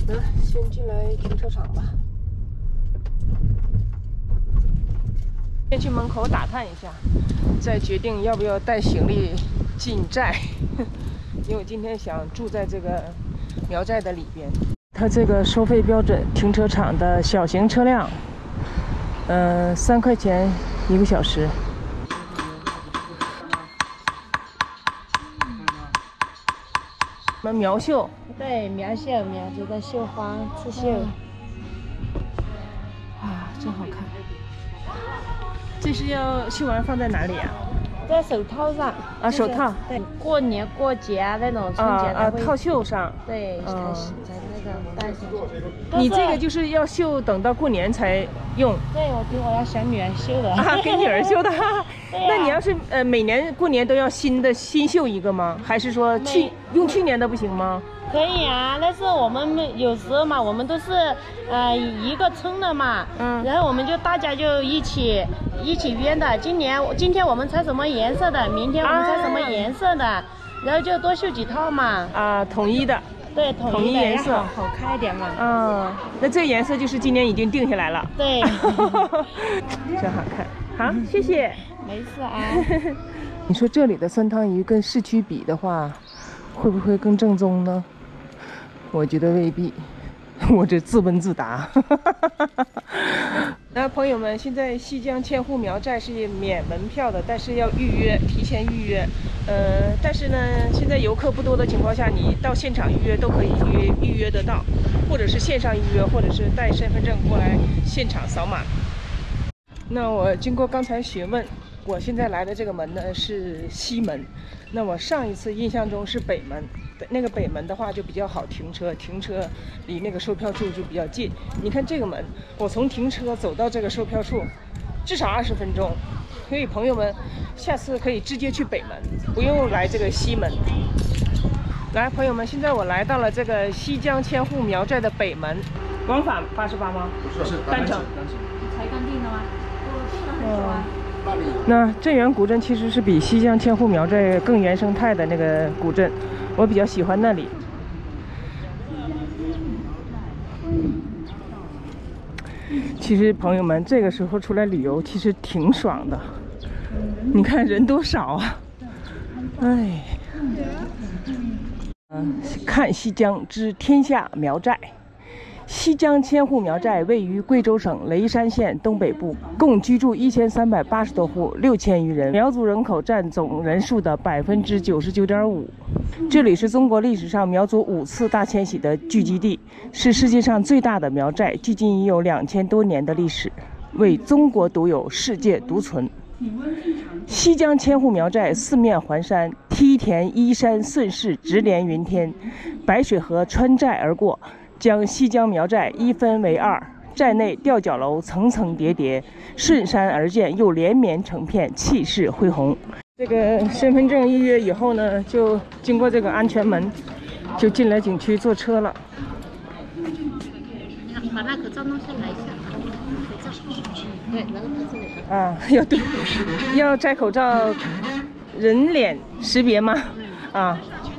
那先进来停车场吧。先去门口打探一下，再决定要不要带行李进寨。因为我今天想住在这个苗寨的里边。它这个收费标准，停车场的小型车辆，3块钱1个小时。我们苗绣， 对，苗绣苗族的绣花刺绣， 哇，真好看。这是要绣完放在哪里啊？ 在手套上啊，手套。 对，过年过节啊那种春节的套绣上。 对，才那个带上。 你这个就是要绣，等到过年才用。 对，我要小女儿绣的。 啊，给女儿绣的。那你要是每年过年都要新绣一个吗？还是说用去年的不行吗？ 可以啊，但是我们有时候嘛，我们都是一个村的嘛，然后我们就大家就一起约的。今天我们穿什么颜色的，明天我们穿什么颜色的，然后就多绣几套嘛。啊，统一的。对，统一颜色，好看一点嘛。 那这颜色就是今年已经定下来了。 对。 真好看。好，谢谢。 没事啊。 你说这里的酸汤鱼跟市区比的话，会不会更正宗呢？我觉得未必，我这自问自答。那朋友们，现在西江千户苗寨是免门票的，但是要预约，提前预约。但是呢，现在游客不多的情况下，你到现场预约都可以预约得到，或者是线上预约，或者是带身份证过来现场扫码。那我经过刚才询问，我现在来的这个门呢是西门，那我上一次印象中是北门。那个北门的话就比较好停车离那个售票处就比较近。你看这个门，我从停车走到这个售票处，至少20分钟。所以朋友们，下次可以直接去北门，不用来这个西门。来，朋友们，现在我来到了这个西江千户苗寨的北门，往返88吗？ 不是， 单程。 才刚定的吗？我定了很久啊。 那镇远古镇其实是比西江千户苗寨更原生态的那个古镇，我比较喜欢那里。其实朋友们，这个时候出来旅游其实挺爽的。你看人多少啊！哎，看西江之天下苗寨。西江千户苗寨位于贵州省雷山县东北部，共居住1380多户，6000余人，苗族人口占总人数的99.5%。这里是中国历史上苗族5次大迁徙的聚集地，是世界上最大的苗寨，距今已有2000多年的历史，为中国独有，世界独存。西江千户苗寨四面环山，梯田依山顺势，直连云天，白水河穿寨而过，将西江苗寨一分为2，寨内吊脚楼层层叠叠，顺山而建，又连绵成片，气势恢宏。这个身份证预约以后呢，就经过这个安全门，就进来景区坐车了。 把那口罩弄下来一下，口罩。对，那个牌子里的。 啊，要摘口罩，人脸识别吗？啊。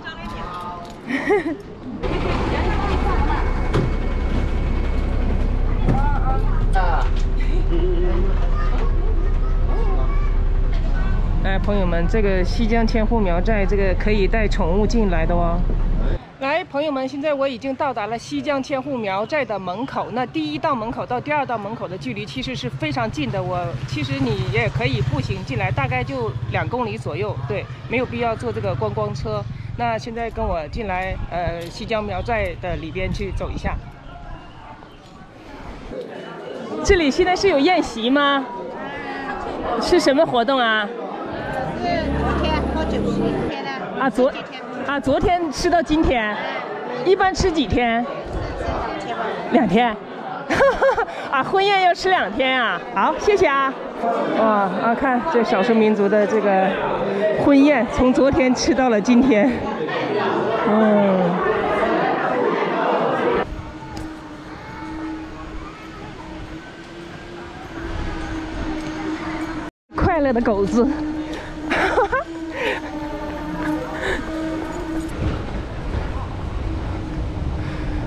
来，朋友们，这个西江千户苗寨这个可以带宠物进来的哦。来，朋友们，现在我已经到达了西江千户苗寨的门口。那第一道门口到第2道门口的距离其实是非常近的。其实你也可以步行进来，大概就2公里左右。对，没有必要坐这个观光车。那现在跟我进来，西江苗寨的里边去走一下。这里现在是有宴席吗？是什么活动啊？ 昨天喝酒席天的。 昨天吃到今天，一般吃几天？2天。婚宴要吃2天啊！好，谢谢啊。看这少数民族的这个婚宴，从昨天吃到了今天。快乐的狗子。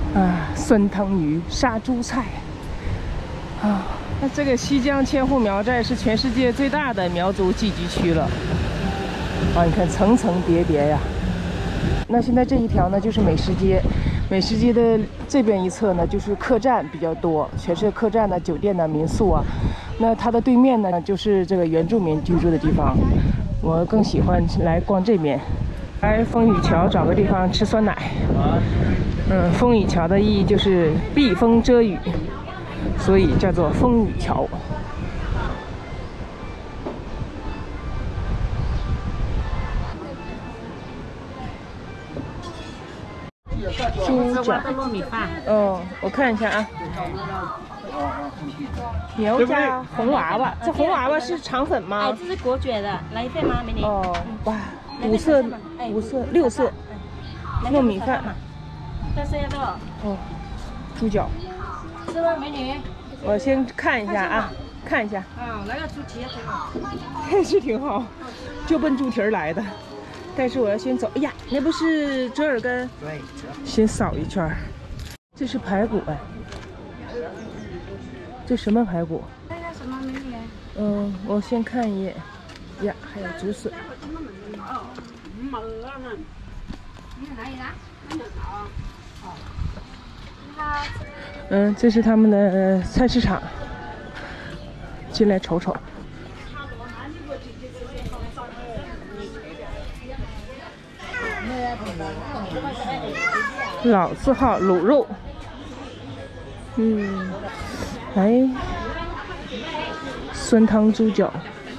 啊，酸汤鱼、杀猪菜啊。那这个西江千户苗寨是全世界最大的苗族聚居区了啊！你看层层叠叠呀。那现在这一条呢，就是美食街。美食街的这边一侧呢，就是客栈比较多，全是客栈呢、酒店呢、民宿啊。那它的对面呢，就是这个原住民居住的地方。我更喜欢来逛这边，来风雨桥找个地方吃酸奶。风雨桥的意义就是避风遮雨，所以叫做风雨桥。猪脚糯米饭。哦，我看一下啊。苗家红娃娃，这红娃娃是肠粉吗？ 哎，这是果卷的，来一份吗，美女？ 哦，哇，5色、6色，糯米饭。 这是要多少？ 哦，猪脚。 是吗，美女？ 我先看一下啊，看一下。 啊，来个猪蹄挺好。 是挺好，就奔猪蹄儿来的。但是我要先走。哎呀，那不是折耳根？对。先扫一圈。这是排骨哎。这什么排骨？ 这个什么美女？ 我先看一眼。呀，还有竹笋。这是他们的菜市场，进来瞅瞅。老字号卤肉，来酸汤猪脚，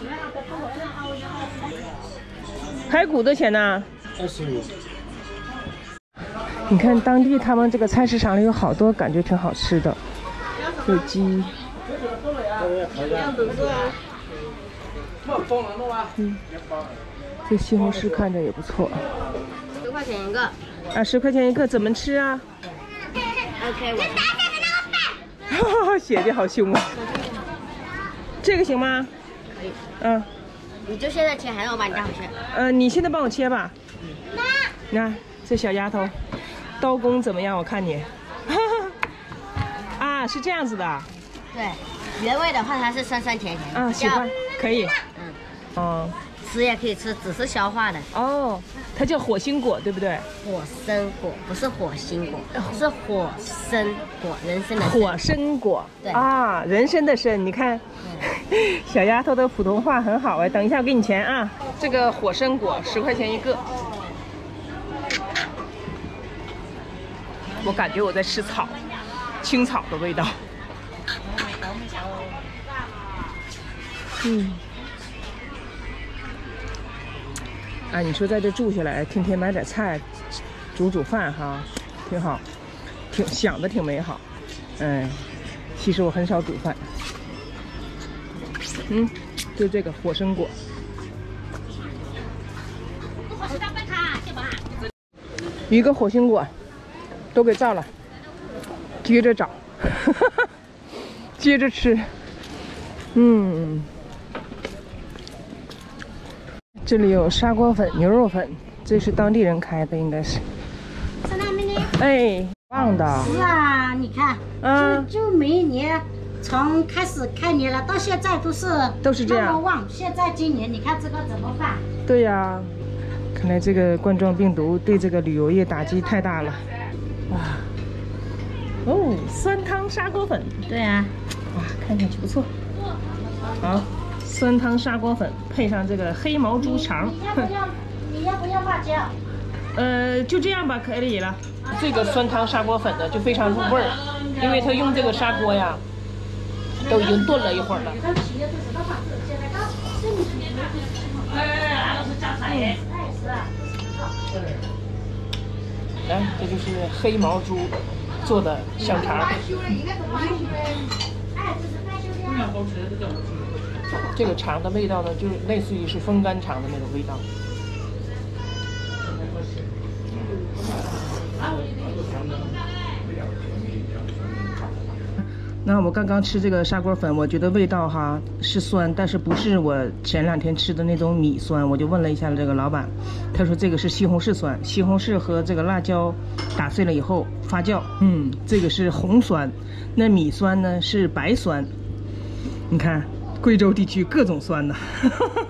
排骨多少钱呢？25。你看当地他们这个菜市场里有好多感觉挺好吃的，有鸡。这西红柿看着也不错。 10块钱一个。 啊，10块钱一个，怎么吃啊 ？OK， 我。 写的好凶啊！这个行吗？ 可以。 你就现在切，还是我帮你带回去？ 你现在帮我切吧。那这小丫头，刀工怎么样？我看你。啊，是这样子的。 对，原味的话它是酸酸甜甜。 啊，喜欢，可以。吃也可以吃，只是消化的。 哦，它叫火星果，对不对？ 火参果不是火星果，是火参果，人参的参。 火参果。 对啊，人参的参，你看，小丫头的普通话很好哎。等一下我给你钱啊。这个火参果10块钱一个。我感觉我在吃草，青草的味道。啊，你说在这住下来，天天买点菜，煮饭哈，挺好，想的挺美好。其实我很少煮饭。就这个火参果。一个火星果，都给造了，接着找，接着吃。这里有砂锅粉、牛肉粉，这是当地人开的，应该是。 在那边呢。 哎，棒的。 是啊，你看，就每年从开始开年了，到现在都是这样。 那么旺。现在今年你看这个怎么办？ 对呀，看来这个冠状病毒对这个旅游业打击太大了。哇，酸汤砂锅粉。 对啊。 哇，看上去不错。好。酸汤砂锅粉配上这个黑毛猪肠， 你要不要辣椒？ 就这样吧，可以了。这个酸汤砂锅粉呢就非常入味儿，因为它用这个砂锅呀，都已经炖了一会儿了。来，这就是黑毛猪做的香肠。这个肠的味道呢，就是类似于是风干肠的那种味道。 那我刚刚吃这个砂锅粉，我觉得味道哈是酸，但是不是我前2天吃的那种米酸。我就问了一下这个老板，他说这个是西红柿酸，西红柿和这个辣椒打碎了以后发酵。这个是红酸，那米酸呢是白酸。你看贵州地区各种酸呢。